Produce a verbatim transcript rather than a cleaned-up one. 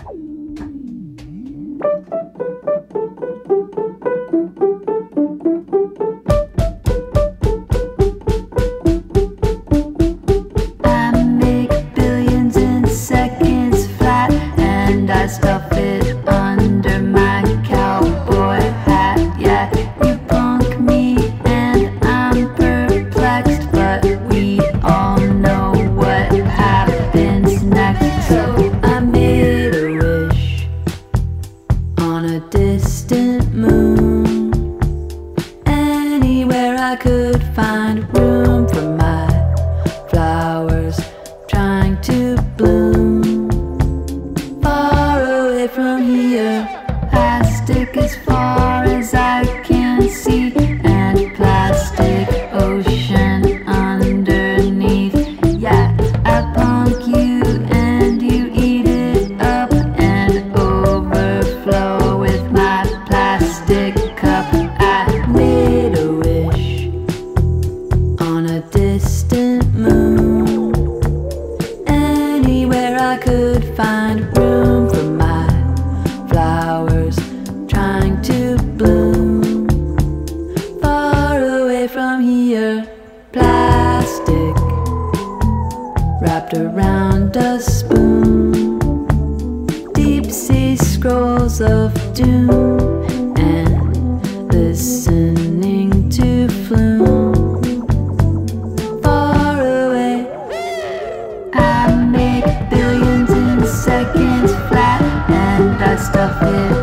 I stuff it under my cowboy hat. Yeah, you punk me and I'm perplexed, but we all know what happens next. So I made a wish on a distant moon, anywhere I could find room for my flowers trying to bloom. From here, plastic as far as I can see, and plastic ocean underneath. Yeah, I punk you and you eat it up and overflow with my plastic cup. I made a wish on a distant moon, anywhere I could find room for my flowers trying to bloom. Far away from here, plastic wrapped around a spoon, deep sea scrolls of doom, and listening to Flume. Far away, I make billions in seconds flat, and I stuff it